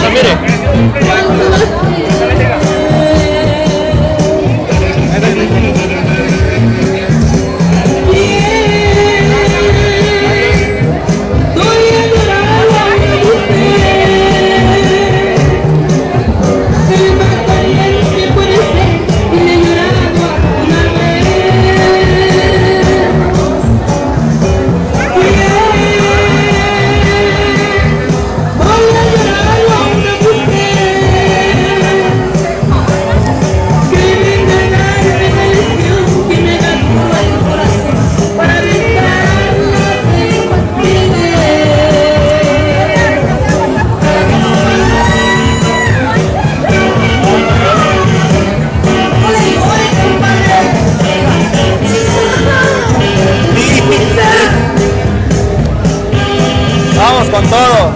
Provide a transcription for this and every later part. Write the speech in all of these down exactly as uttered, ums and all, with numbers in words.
Eso, mire. Vamos con todo.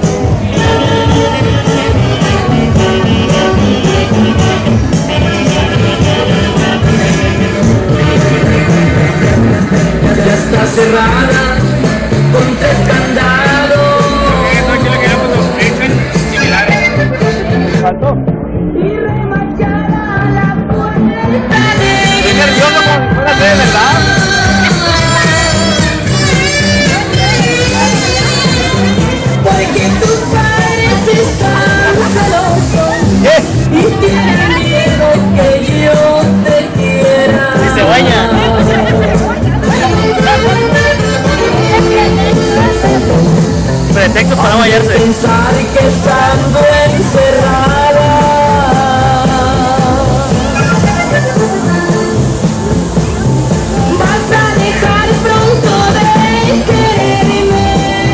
Ya está cerrada con tres candados. Tranquilo que ya nos echan similares. ¿Faltó? Y remachada la puerta de... Estoy nervioso como si fuera de verdad. Porque tus padres están celosos ¿Qué? y tienen miedo que yo te quiera. Y se baña. Pretextos para no bañarse. Pensar que estando encerrada vas a dejar pronto de quererme.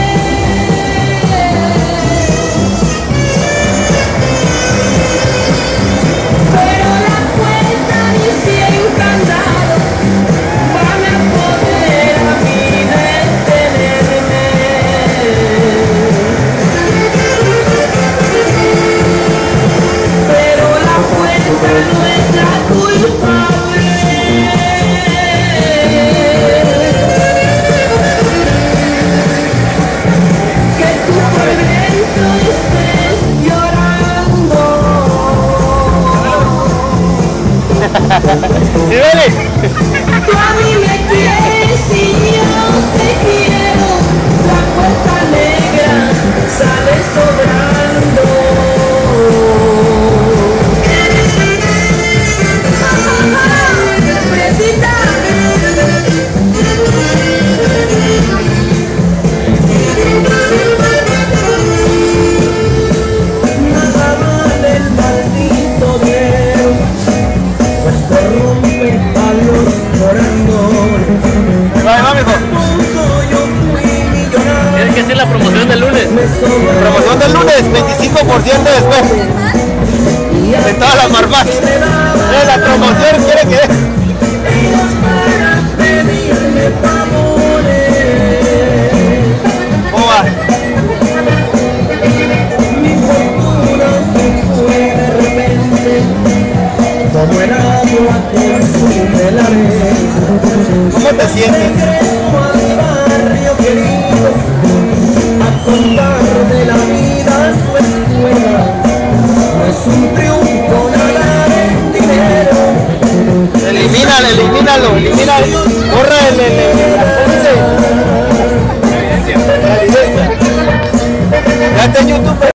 Pero la puerta de cien candados van a poder a mí detenerme. Pero la puerta no es la culpable. Que tú por dentro estés llorando. ¿Sí, vale? Tú a mí me quieres y yo te quiero. La puerta negra sale sobrando. Fresita. Nada vale el maldito dinero, pues corrompe a los corazones. Ahí va, ahí va, mijo. Punto yo fui millonario. Tienes que decir la promoción del lunes. Me sobra Promoción del lunes, veinticinco por ciento de descuento. De todas las marcas. De la promoción quiere que ellos para pedirme favores. ¿Cómo va? Mi fortuna se fue de repente, como el agua consume la arena. ¿Cómo te sientes? Regreso a mi barrio querido, a contar de la vida su escuela. No es un triunfo nada en dinero. Elimínalo, elimínalo, elimínalo. Borra el, el, el, el, la evidencia. Ya está en YouTube.